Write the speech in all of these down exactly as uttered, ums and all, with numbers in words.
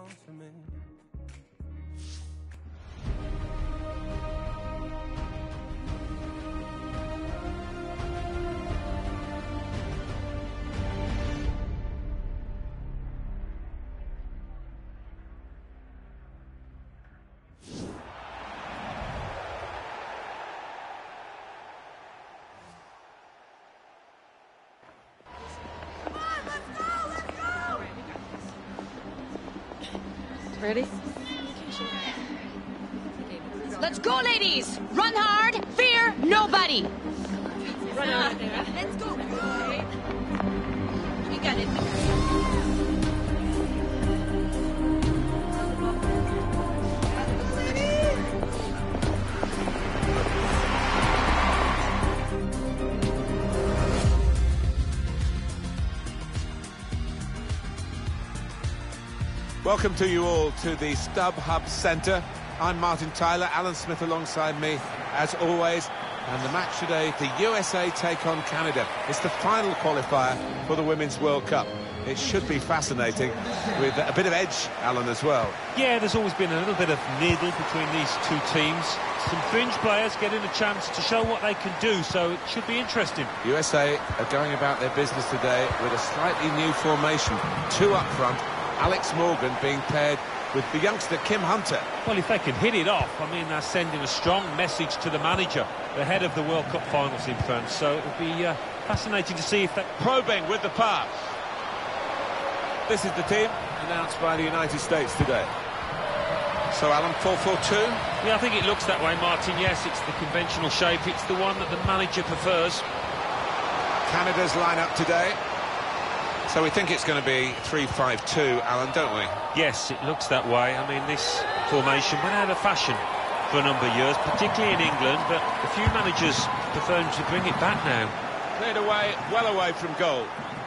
belong to me. Ready? Let's go, ladies! Run hard, fear nobody! Run out there. Let's go! You got it. Welcome to you all to the StubHub Centre. I'm Martin Tyler, Alan Smith alongside me, as always. And the match today, the U S A take on Canada. It's the final qualifier for the Women's World Cup. It should be fascinating, with a bit of edge, Alan, as well. Yeah, there's always been a little bit of needle between these two teams. Some fringe players getting a chance to show what they can do, so it should be interesting. U S A are going about their business today with a slightly new formation. Two up front. Alex Morgan being paired with the youngster Kim Hunter. Well, if they can hit it off, I mean, they're sending a strong message to the manager ahead of the World Cup finals in France. So it'll be uh, fascinating to see if that... Probing with the pass. This is the team announced by the United States today. So, Alan, four four two? Yeah, I think it looks that way, Martin. Yes, it's the conventional shape. It's the one that the manager prefers. Canada's lineup today. So we think it's going to be three five two, Alan, don't we? Yes, it looks that way. I mean, this formation went out of fashion for a number of years, particularly in England, but a few managers prefer to bring it back now. Cleared away, well away from goal.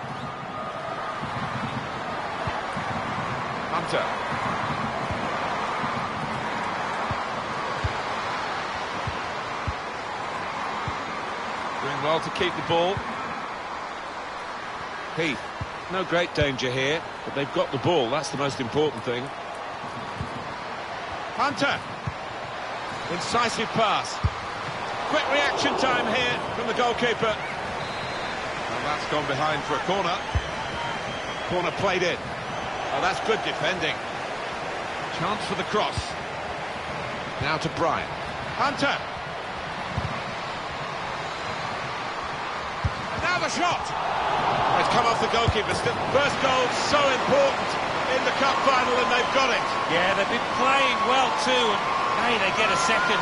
Hunter. Doing well to keep the ball. Heath. No great danger here, but they've got the ball. That's the most important thing. Hunter. Incisive pass. Quick reaction time here from the goalkeeper. Well, that's gone behind for a corner. Corner played in. Oh, that's good defending. Chance for the cross. Now to Brian. Hunter. And now the shot. It's come off the goalkeeper. First goal, so important in the cup final, and they've got it. Yeah, they've been playing well too, and hey, they get a second.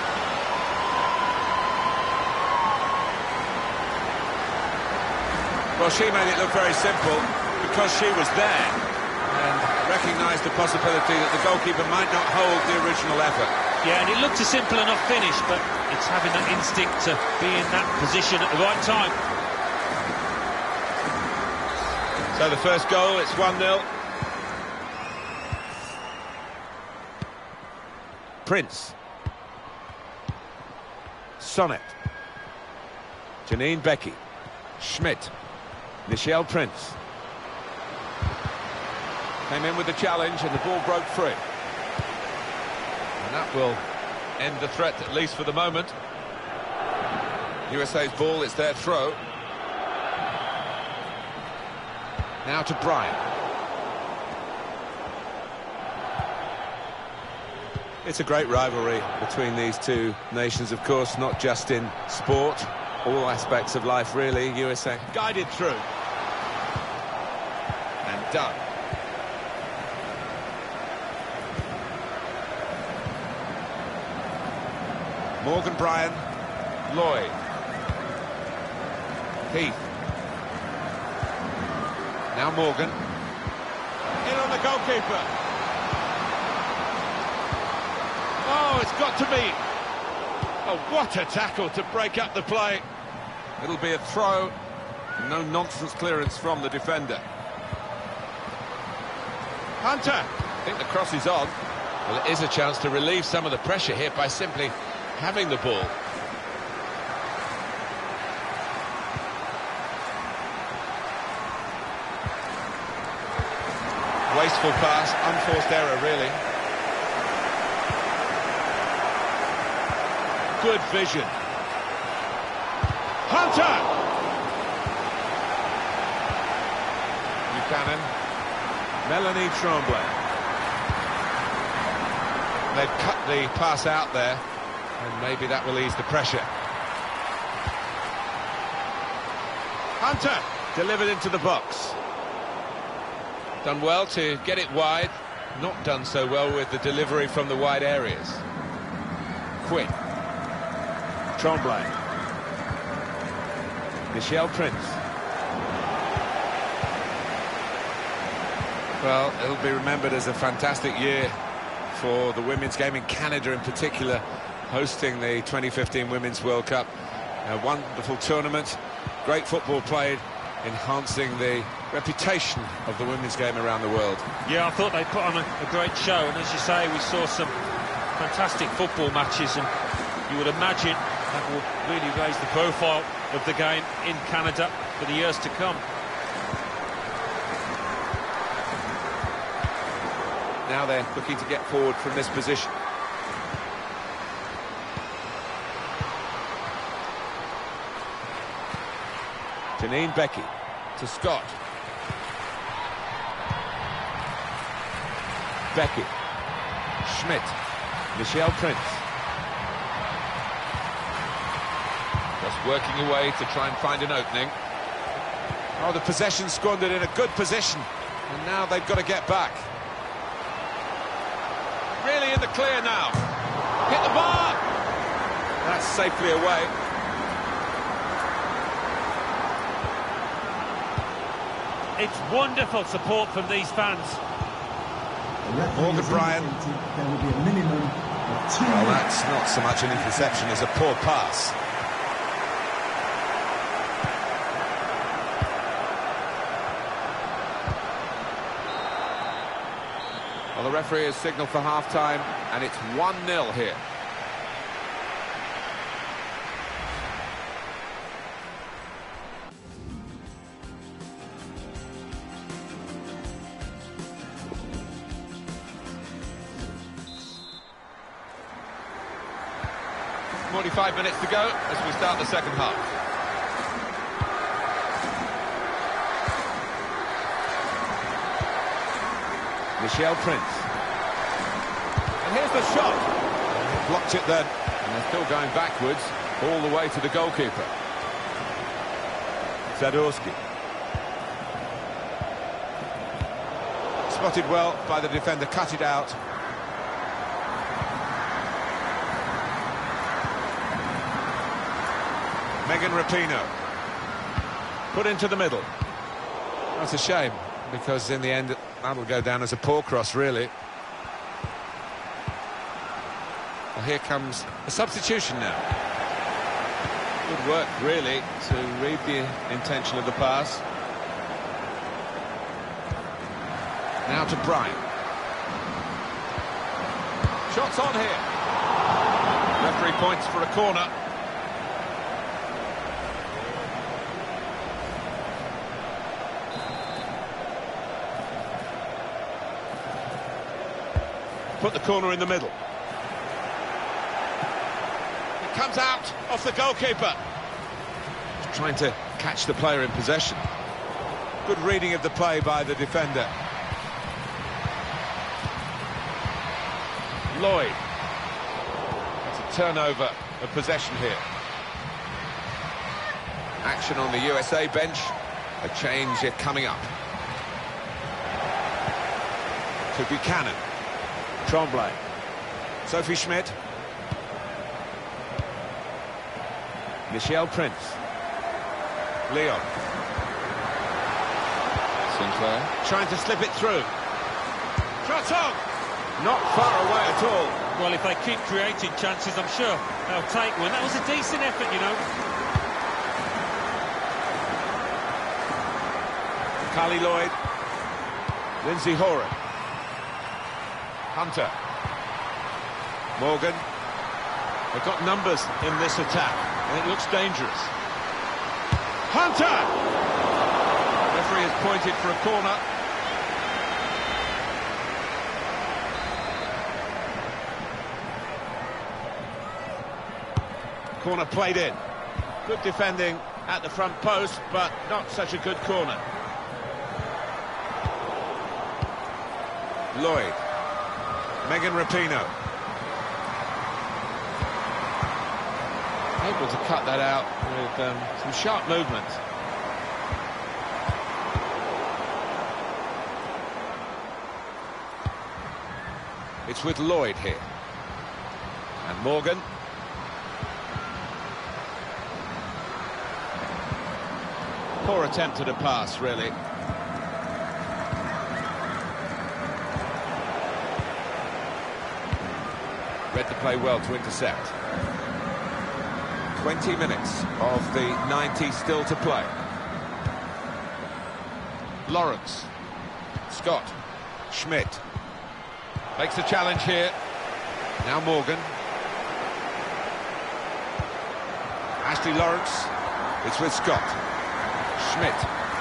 Well, she made it look very simple because she was there and recognised the possibility that the goalkeeper might not hold the original effort. Yeah, and it looked a simple enough finish, but it's having that instinct to be in that position at the right time. So the first goal, it's one nil. Prince. Sonnet. Janine Becky. Schmidt. Michelle Prince. Came in with the challenge and the ball broke free. And that will end the threat, at least for the moment. U S A's ball, it's their throw. Now to Brian. It's a great rivalry between these two nations, of course, not just in sport, all aspects of life, really. U S A guided through. And done. Morgan Bryan, Lloyd. Heath. Now Morgan. In on the goalkeeper. Oh, it's got to be. Oh, what a tackle to break up the play. It'll be a throw. No nonsense clearance from the defender. Hunter. I think the cross is on. Well, it is a chance to relieve some of the pressure here by simply having the ball. Wasteful pass, unforced error, really. Good vision. Hunter! Buchanan. Melanie Tremblay. They've cut the pass out there, and maybe that will ease the pressure. Hunter! Delivered into the box. Done well to get it wide, not done so well with the delivery from the wide areas. Quinn. Tremblay. Michelle Prince. Well, it'll be remembered as a fantastic year for the women's game in Canada in particular, hosting the twenty fifteen Women's World Cup. A wonderful tournament, great football played, enhancing the reputation of the women's game around the world. Yeah, I thought they put on a, a great show, and as you say, we saw some fantastic football matches, and you would imagine that will really raise the profile of the game in Canada for the years to come. Now they're looking to get forward from this position. Janine Becky to Scott. Becky. Schmidt. Michelle Prince. Just working away to try and find an opening. Oh, the possession squandered in a good position. And now they've got to get back. Really in the clear now. Hit the bar. That's safely away. It's wonderful support from these fans. Morgan Bryan. There will be a minimum of two. Well, that's not so much an interception as a poor pass. Well, the referee has signalled for half-time, and it's one nil here. forty-five minutes to go as we start the second half. Michelle Prince. And here's the shot. Blocked it then. And they're still going backwards all the way to the goalkeeper. Zadorski. Spotted well by the defender, cut it out. Megan Rapinoe. Put into the middle. That's a shame, because in the end that'll go down as a poor cross, really. Well, here comes a substitution now. Good work, really, to read the intention of the pass. Now to Bryan. Shots on here. Referee points for a corner. Put the corner in the middle. It comes out off the goalkeeper. He's trying to catch the player in possession. Good reading of the play by the defender. Lloyd. That's a turnover of possession here. Action on the U S A bench. A change yet coming up. To Buchanan. Tremblay. Sophie Schmidt. Michelle Prince. Leon. Sinclair. Trying to slip it through. Shot on! Not far away at all. Well, if they keep creating chances, I'm sure they'll take one. That was a decent effort, you know. Carly Lloyd. Lindsay Horan. Hunter. Morgan. They've got numbers in this attack, and it looks dangerous. Hunter! Referee has pointed for a corner. Corner played in. Good defending at the front post, but not such a good corner. Lloyd. Megan Rapinoe. Able to cut that out with um, some sharp movement. It's with Lloyd here. And Morgan. Poor attempt at a pass, really. Read the play well to intercept. twenty minutes of the ninety still to play. Lawrence. Scott. Schmidt. Makes the challenge here. Now Morgan. Ashley Lawrence. It's with Scott. Schmidt.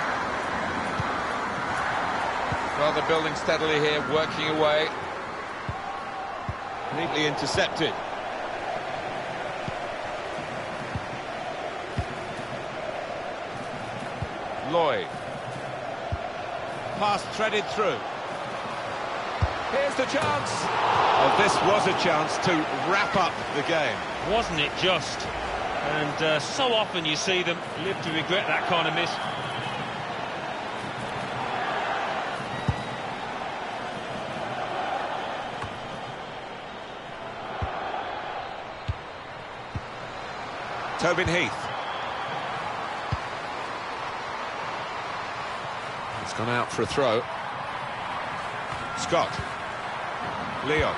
Well, they're building steadily here, working away. Neatly intercepted. Lloyd. Pass threaded through. Here's the chance. Oh, this was a chance to wrap up the game. Wasn't it just? And uh, so often you see them live to regret that kind of miss. Tobin Heath. It's gone out for a throw. Scott. Leon.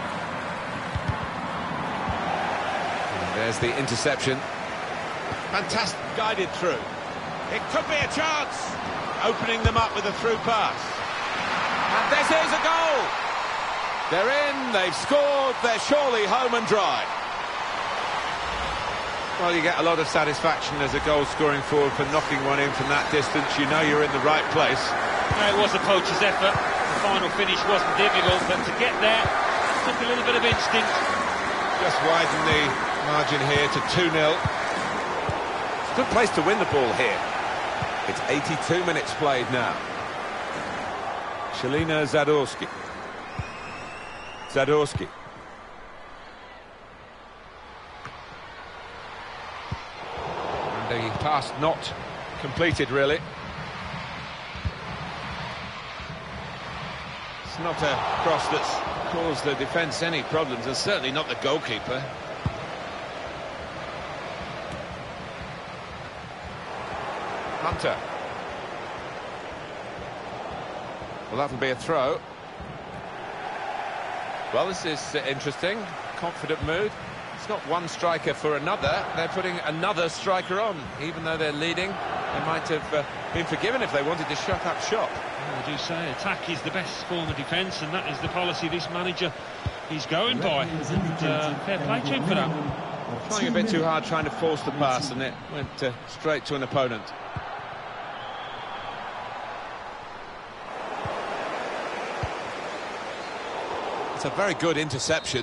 And there's the interception. Fantastic, guided through. It could be a chance. Opening them up with a through pass. And this is a goal. They're in, they've scored, they're surely home and dry. Well, you get a lot of satisfaction as a goal-scoring forward for knocking one in from that distance. You know you're in the right place. No, it was a poacher's effort. The final finish wasn't difficult, but to get there, it took a little bit of instinct. Just widen the margin here to two nil. It's a good place to win the ball here. It's eighty-two minutes played now. Shalina Zadorsky. Zadorsky. The pass not completed, really. It's not a cross that's caused the defence any problems, and certainly not the goalkeeper. Hunter. Well, that'll be a throw. Well, this is uh, interesting. Confident mood. It's not one striker for another. They're putting another striker on. Even though they're leading, they might have uh, been forgiven if they wanted to shut up shop. Well, I do say attack is the best form of defence, and that is the policy this manager is going by. And, uh, fair play to him for that. Trying a bit too hard, trying to force the pass, and it went uh, straight to an opponent. It's a very good interception.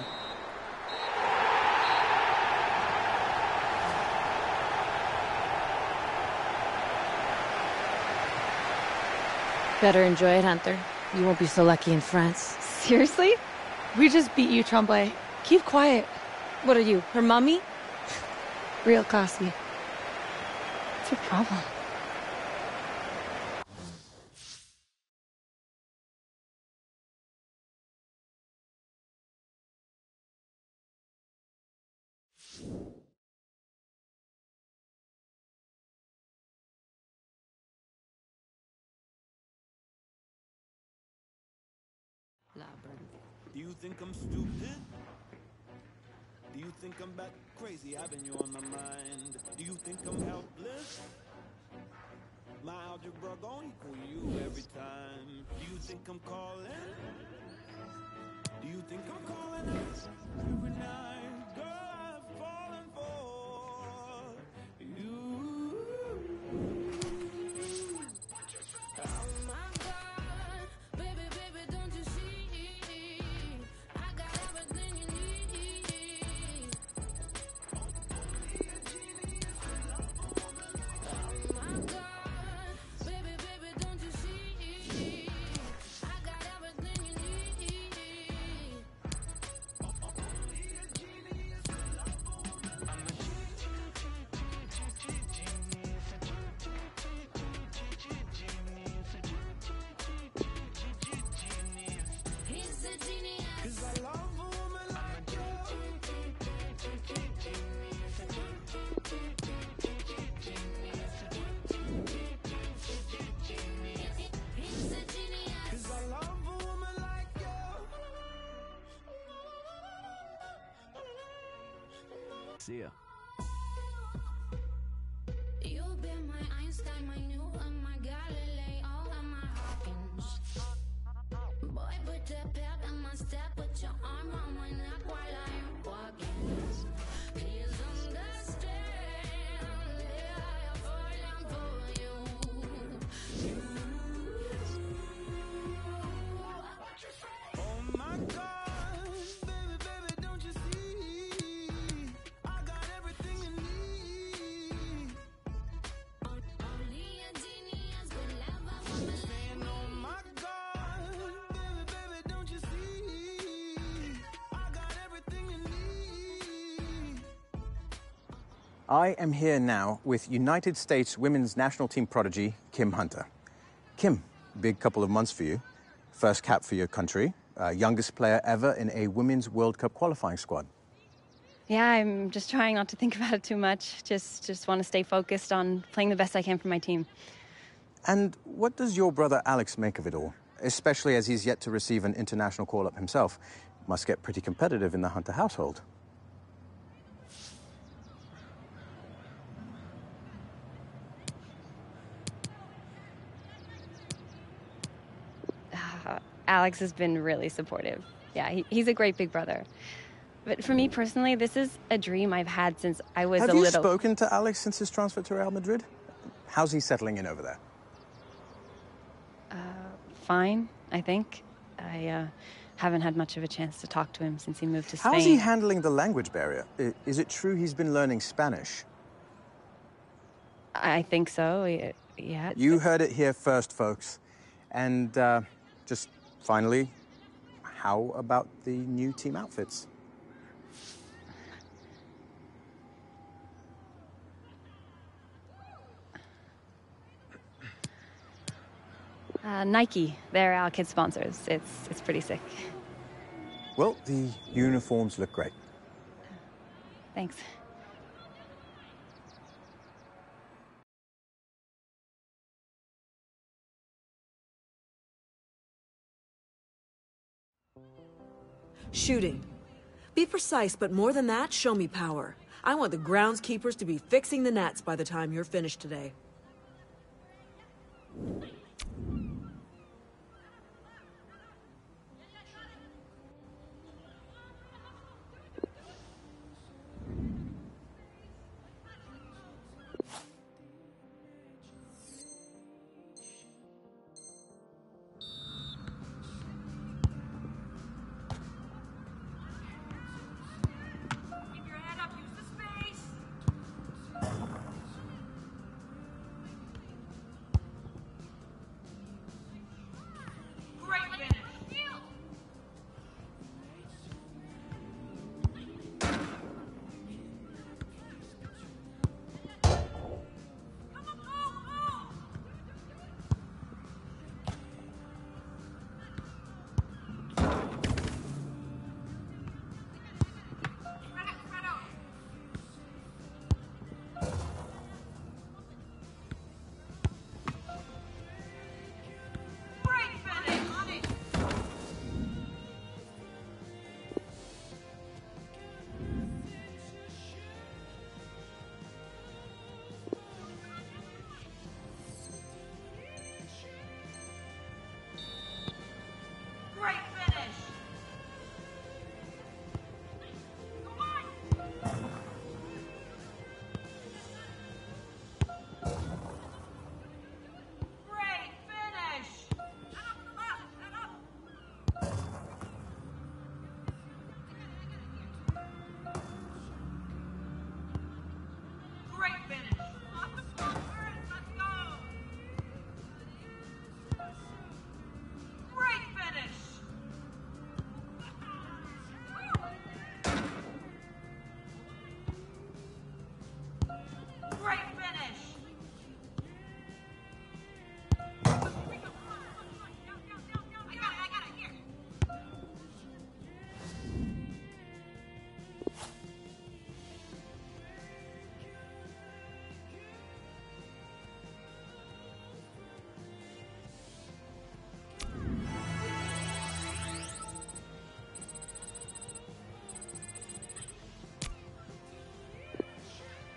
Better enjoy it, Hunter. You won't be so lucky in France. Seriously? We just beat you, Tremblay. Keep quiet. What are you, her mummy? Real classy. What's your problem? Do you think I'm stupid? Do you think I'm back crazy, having you on my mind? Do you think I'm helpless? My algebra gon' equal you every time. Do you think I'm calling? Do you think I'm calling us every night? Girl, I've fallen for you. Oh my God, baby, baby, don't you see? I got everything you need. See ya. You've been my Einstein, my Newton, my Galileo, and my Hawkins. Boy, put the pep in my step, put your arm on my neck while I'm walking. Please understand, yeah, I'm falling for you. Oh my God, baby, baby, don't you see? I got everything you need. Only a genius could love a woman like me. Oh my God, baby, baby, don't you see? I got everything you need. I am here now with United States women's national team prodigy, Kim Hunter. Kim, big couple of months for you. First cap for your country. Uh, youngest player ever in a Women's World Cup qualifying squad. Yeah, I'm just trying not to think about it too much. Just, just want to stay focused on playing the best I can for my team. And what does your brother Alex make of it all? Especially as he's yet to receive an international call-up himself. Must get pretty competitive in the Hunter household. Uh, Alex has been really supportive. Yeah, he, he's a great big brother. But for me personally, this is a dream I've had since I was Have a you little... spoken to Alex since his transfer to Real Madrid? How's he settling in over there? Uh, fine, I think. I uh, haven't had much of a chance to talk to him since he moved to Spain. How's he handling the language barrier? I- Is it true he's been learning Spanish? I think so, y- yeah. You heard it here first, folks. And uh, just finally, how about the new team outfits? Uh, Nike, they're our kids' sponsors. It's, it's pretty sick. Well, the uniforms look great. Thanks. Shooting. Be precise, but more than that, show me power. I want the groundskeepers to be fixing the nets by the time you're finished today.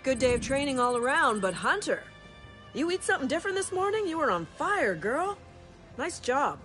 good day of training all around, but Hunter, you eat something different this morning? You were on fire, girl. Nice job.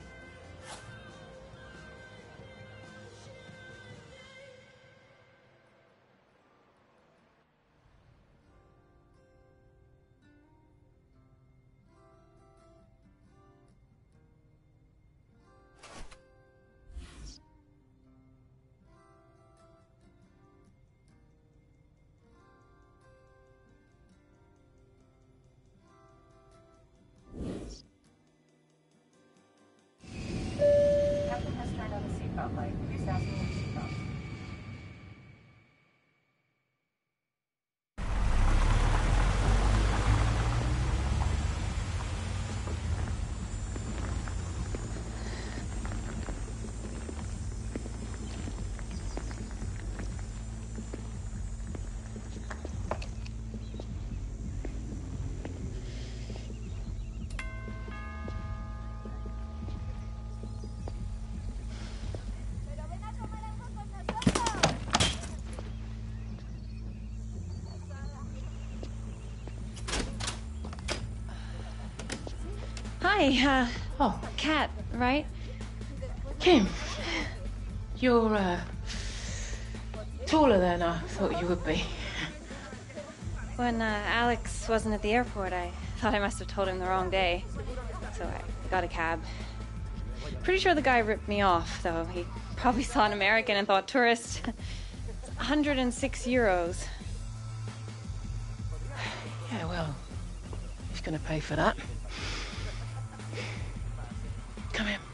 Hi, uh, Oh, Kat, right? Kim. You're, uh, taller than I thought you would be. When uh, Alex wasn't at the airport, I thought I must have told him the wrong day. So I got a cab. Pretty sure the guy ripped me off, though. He probably saw an American and thought tourist. one hundred six euros. Yeah, well, he's gonna pay for that. Come here.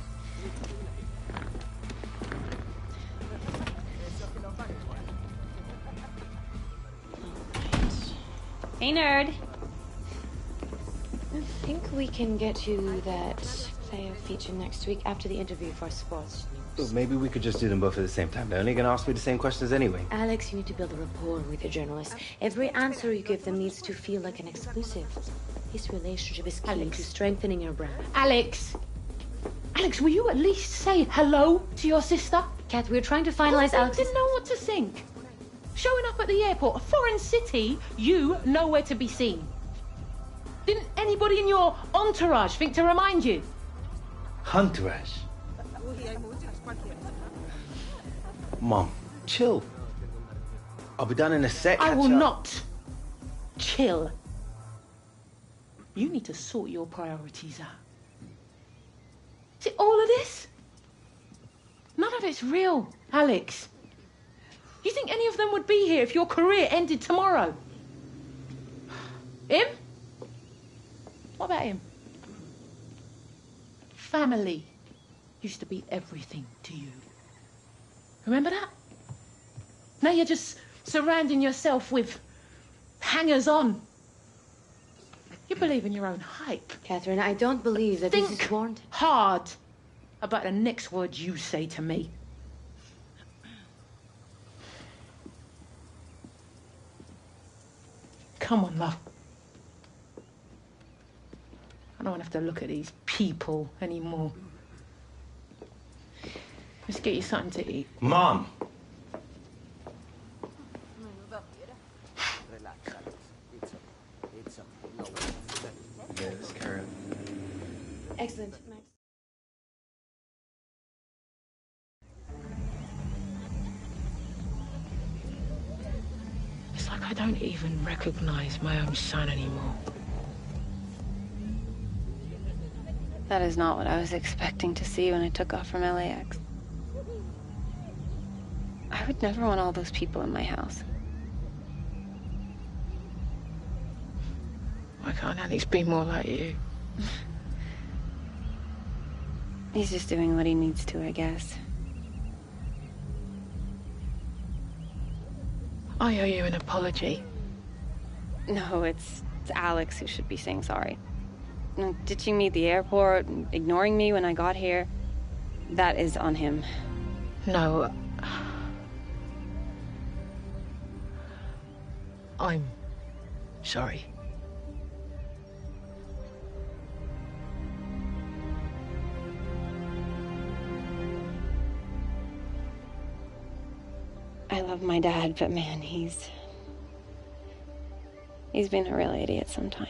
Hey, nerd. I think we can get to that player feature next week after the interview for sports news. Well, maybe we could just do them both at the same time. They're only gonna ask me the same questions anyway. Alex, you need to build a rapport with your journalists. Every answer you give them needs to feel like an exclusive. This relationship is key Alex. to strengthening your brand. Alex! Alex, will you at least say hello to your sister? Kat, we're trying to finalize I Alex's... didn't know what to think. Showing up at the airport, a foreign city, you nowhere to be seen. Didn't anybody in your entourage think to remind you? Entourage. Mom, chill. I'll be done in a sec. I catch will up. not chill. You need to sort your priorities out. Is it all of this? None of it's real, Alex. You think any of them would be here if your career ended tomorrow? Him? What about him? Family used to be everything to you. Remember that? Now you're just surrounding yourself with hangers-on. You believe in your own hype. Catherine, I don't believe that Think this is warranted. hard about the next words you say to me. Come on, love. I don't want to have to look at these people anymore. Let's get you something to eat. Mom! Yes, Karen. Excellent, Max. It's like I don't even recognize my own son anymore. That is not what I was expecting to see when I took off from L A X. I would never want all those people in my house. Why can't Alex be more like you? He's just doing what he needs to, I guess. I owe you an apology. No, it's, it's Alex who should be saying sorry. No, ditching me at the airport, and ignoring me when I got here, that is on him. No. I'm sorry. I love my dad, but man, he's... He's been a real idiot sometimes.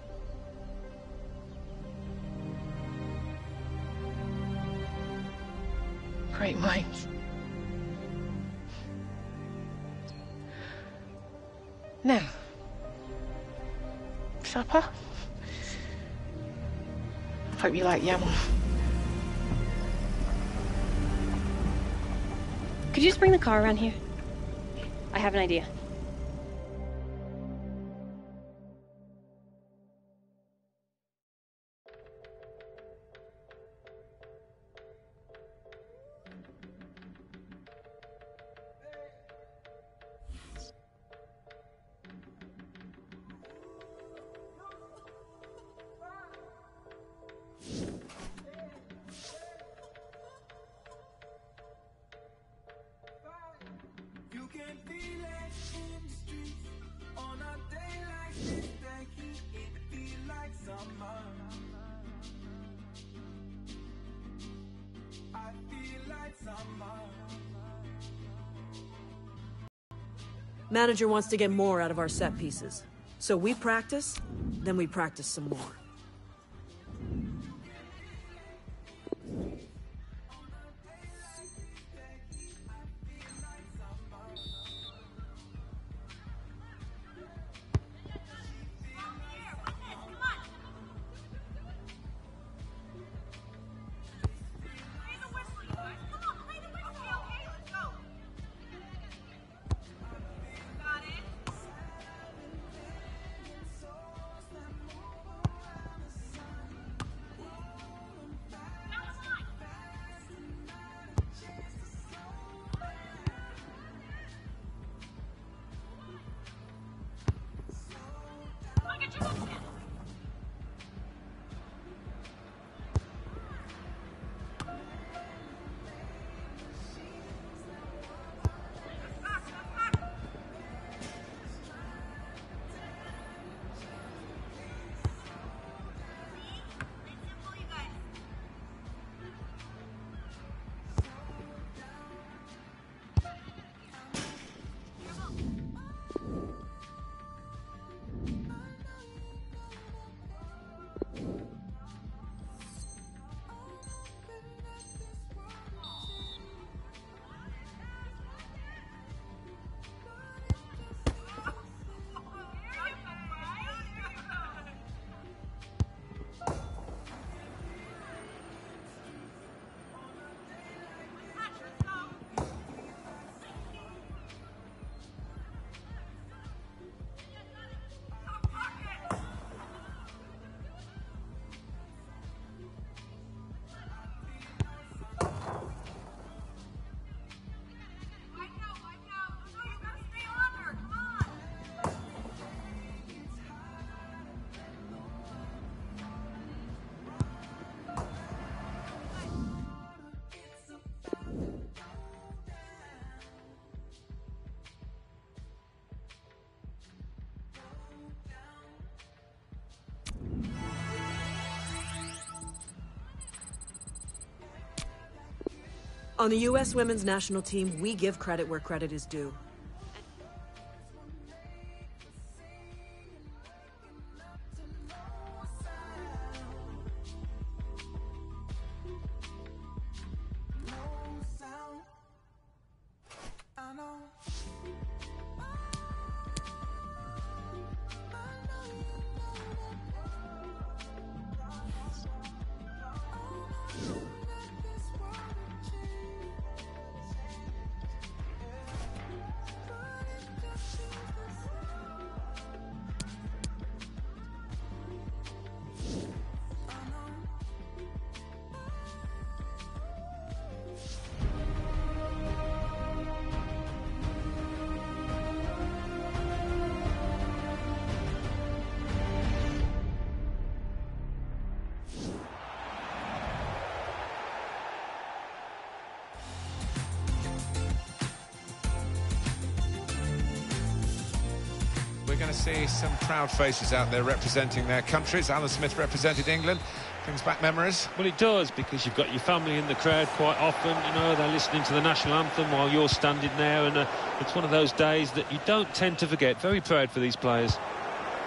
Great minds. Now, supper? Hope you like yam. Could you just bring the car around here? I have an idea. Manager wants to get more out of our set pieces. So we practice, then we practice some more. On the U S women's national team, we give credit where credit is due. We're going to see some proud faces out there representing their countries. Alan Smith represented England. Brings back memories. Well, it does, because you've got your family in the crowd quite often. You know, they're listening to the national anthem while you're standing there, and uh, it's one of those days that you don't tend to forget. Very proud for these players.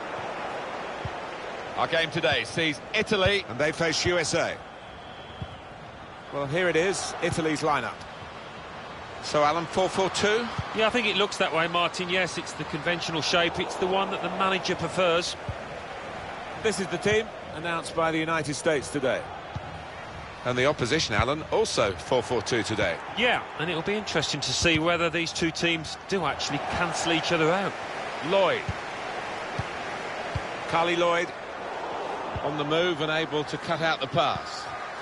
Our game today sees Italy, and they face U S A. Well, here it is, Italy's lineup. So, Alan, four four two? Yeah, I think it looks that way, Martin. Yes, it's the conventional shape. It's the one that the manager prefers. This is the team announced by the United States today. And the opposition, Alan, also four four two today. Yeah, and it'll be interesting to see whether these two teams do actually cancel each other out. Lloyd. Carly Lloyd on the move and able to cut out the pass.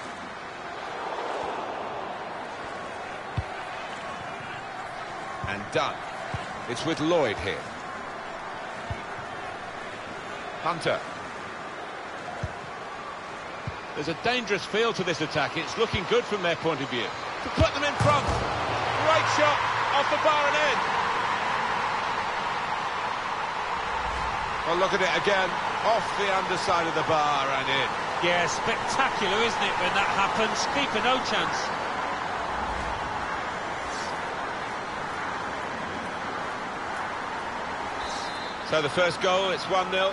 And done. It's with Lloyd here. Hunter. There's a dangerous feel to this attack. It's looking good from their point of view. To put them in front. Great shot off the bar and in. Well, look at it again. Off the underside of the bar and in. Yeah, spectacular, isn't it, when that happens? Keeper no chance. So the first goal, it's one nil.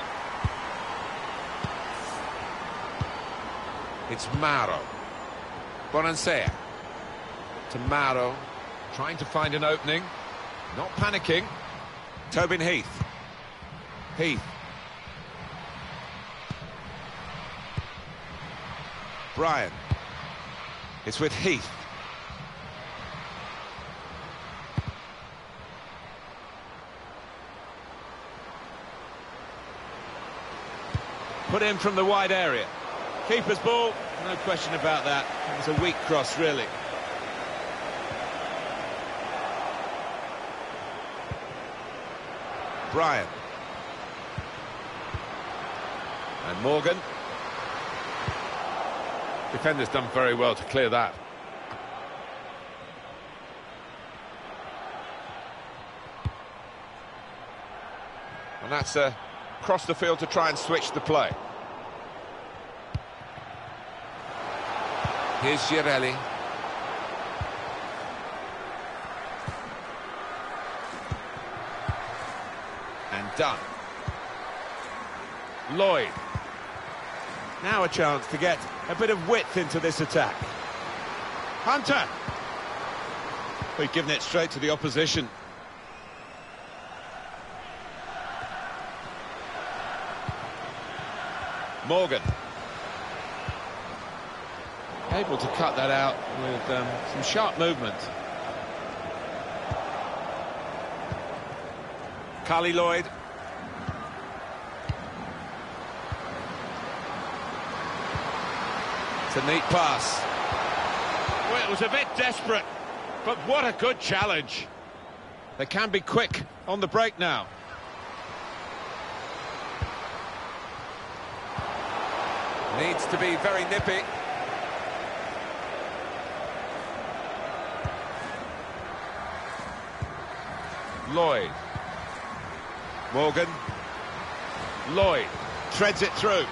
It's Mauro. Bonansea. To Mauro. Trying to find an opening. Not panicking. Tobin Heath. Heath. Brian. It's with Heath. Put in from the wide area. Keeper's ball, no question about that. It was a weak cross, really. Brian. And Morgan. Defender's done very well to clear that. And that's uh, across the field to try and switch the play. Here's Girelli. And done. Lloyd. Now a chance to get a bit of width into this attack. Hunter. We've given it straight to the opposition. Morgan. Able to cut that out with um, some sharp movement. Carly Lloyd. It's a neat pass. Well, it was a bit desperate, but what a good challenge. They can be quick on the break now. Needs to be very nippy. Lloyd. Morgan. Lloyd threads it through.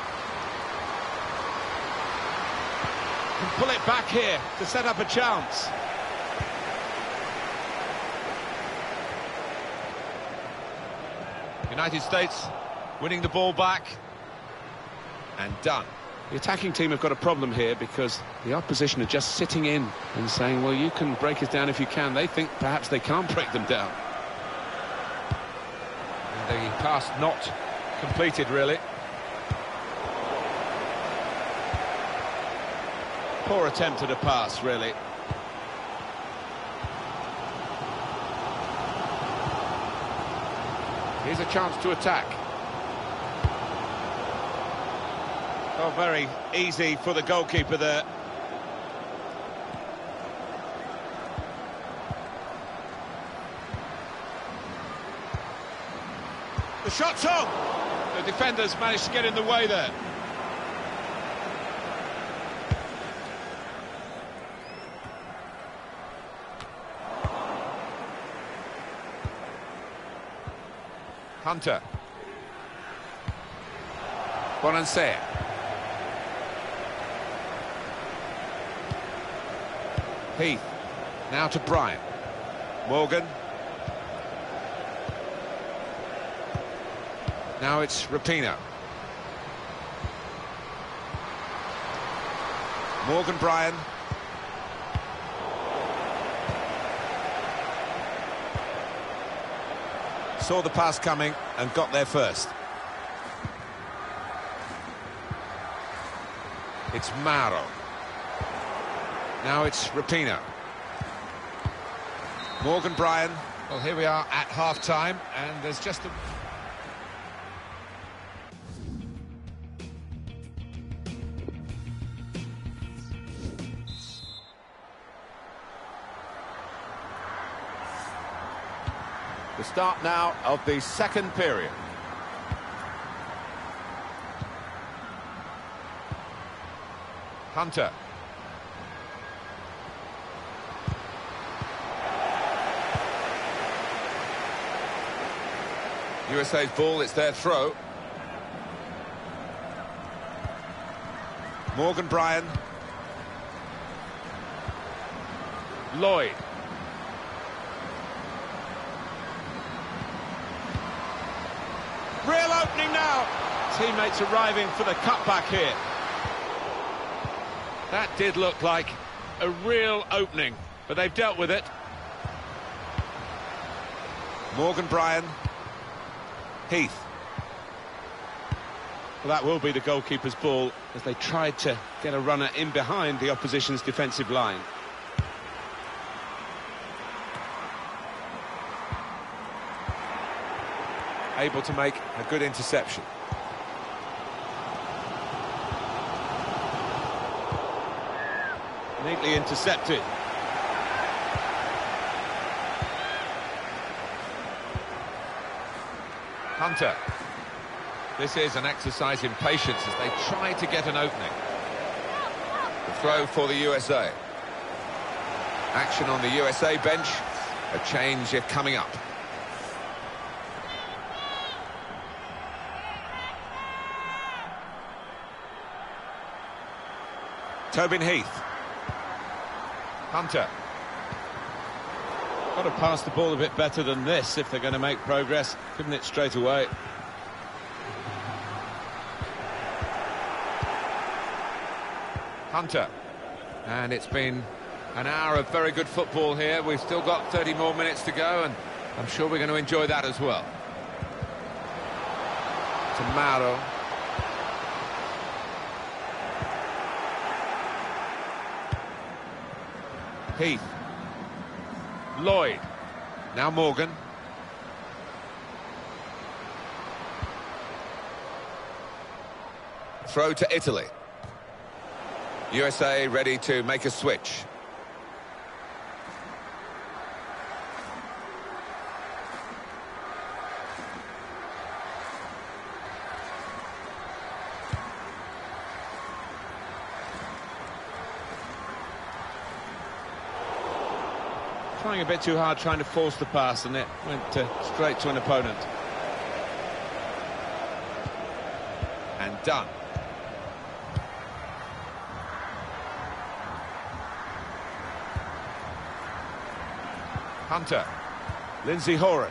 Can pull it back here to set up a chance. United States winning the ball back. And done. The attacking team have got a problem here because the opposition are just sitting in and saying, well, you can break us down if you can. They think perhaps they can't break them down. And the pass not completed, really. Poor attempt at a pass, really. Here's a chance to attack. Oh, very easy for the goalkeeper there. The shot's on! The defenders managed to get in the way there. Hunter. Bonansea. Heath. Now to Bryant. Morgan. Now it's Rapinoe. Morgan Bryan. Saw the pass coming and got there first. It's Mauro. Now it's Rapinoe. Morgan Bryan. Well, here we are at half-time, and there's just a... The start now of the second period. Hunter. U S A's ball, it's their throw. Morgan Bryan. Lloyd. Real opening now. Teammates arriving for the cutback here. That did look like a real opening, but they've dealt with it. Morgan Bryan. Heath. Well, that will be the goalkeeper's ball as they tried to get a runner in behind the opposition's defensive line. Able to make a good interception. Neatly intercepted. Hunter. This is an exercise in patience as they try to get an opening. The throw for the U S A. Action on the U S A bench. A change coming up. Tobin Heath. Hunter. Got to pass the ball a bit better than this if they're going to make progress, giving it straight away. Hunter. And it's been an hour of very good football here. We've still got thirty more minutes to go, and I'm sure we're going to enjoy that as well. To Mauro. Heath. Lloyd. Now Morgan. Throw to Italy. U S A ready to make a switch. Trying a bit too hard, trying to force the pass, and it went uh, straight to an opponent. And done. Hunter. Lindsay Horan.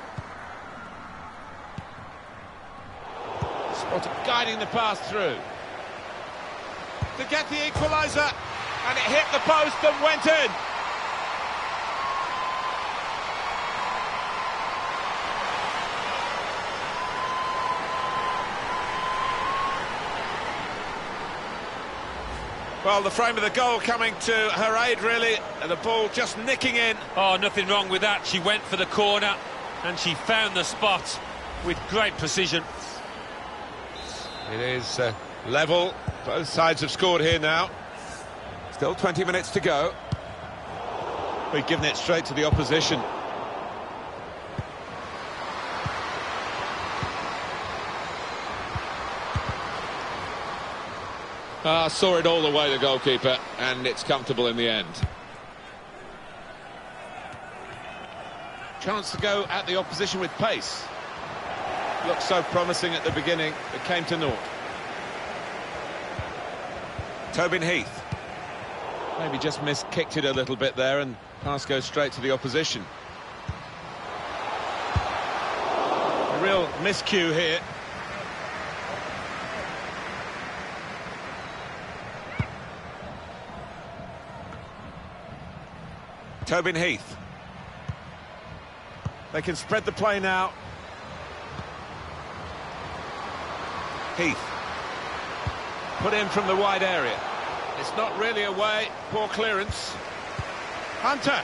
Spotted guiding the pass through. To get the equaliser, and it hit the post and went in. Well, the frame of the goal coming to her aid, really, and the ball just nicking in. Oh, nothing wrong with that. She went for the corner, and she found the spot with great precision. It is uh, level. Both sides have scored here now. Still twenty minutes to go. We've given it straight to the opposition. Ah, saw it all the way, the goalkeeper, and it's comfortable in the end. Chance to go at the opposition with pace. Looked so promising at the beginning, it came to naught. Tobin Heath. Maybe just miskicked it a little bit there, and pass goes straight to the opposition. A real miscue here. Tobin Heath. They can spread the play now. Heath. Put in from the wide area. It's not really away. Poor clearance. Hunter.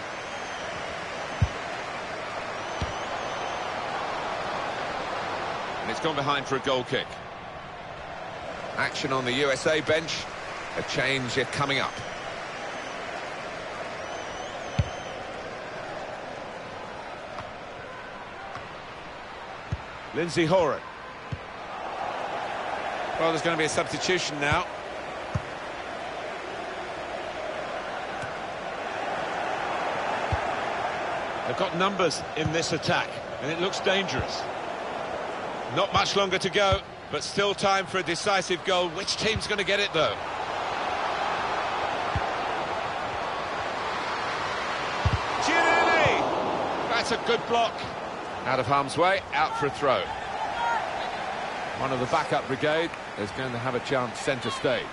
And it's gone behind for a goal kick. Action on the U S A bench. A change coming up. Lindsay Horan. Well, there's going to be a substitution now. They've got numbers in this attack, and it looks dangerous. Not much longer to go, but still time for a decisive goal. Which team's going to get it, though? Giannini! That's a good block. Out of harm's way, out for a throw. One of the backup brigade is going to have a chance centre stage.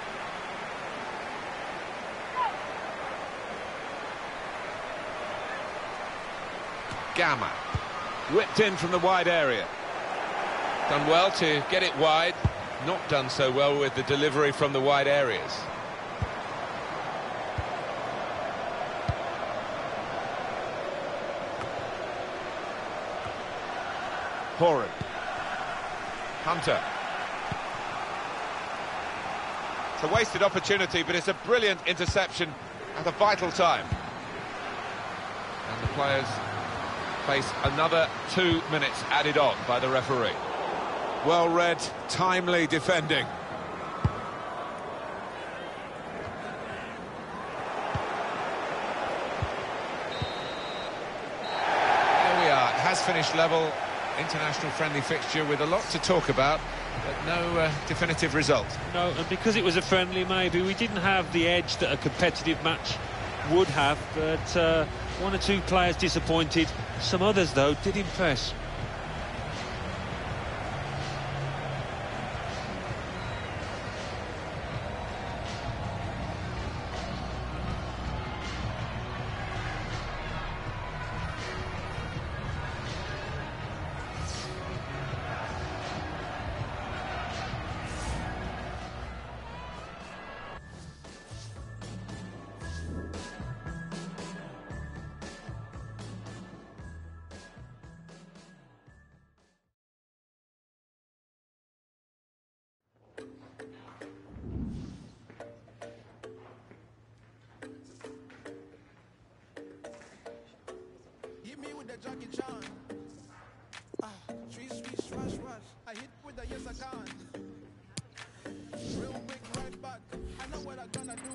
Gamma. Whipped in from the wide area. Done well to get it wide. Not done so well with the delivery from the wide areas. Horan. Hunter. It's a wasted opportunity, but it's a brilliant interception at a vital time. And the players face another two minutes added on by the referee. Well read, timely defending. Here we are, it has finished level. International friendly fixture with a lot to talk about, but no uh, definitive result. No, and because it was a friendly, maybe we didn't have the edge that a competitive match would have, but uh, one or two players disappointed. Some others, though, did impress. Jackie Chan. Ah, sweet, sweet, swash, swash. I hit with the yes I can. Real quick, right back. I know what I'm gonna do.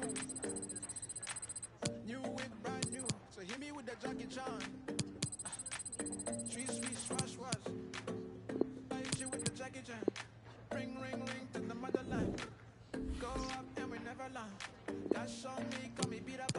New whip, brand new. So hit me with the Jackie Chan. Ah, sweet, sweet, swash, swash. I hit you with the Jackie Chan. Ring, ring, ring to the motherland. Go up and we never land. That's on me, call me beat up.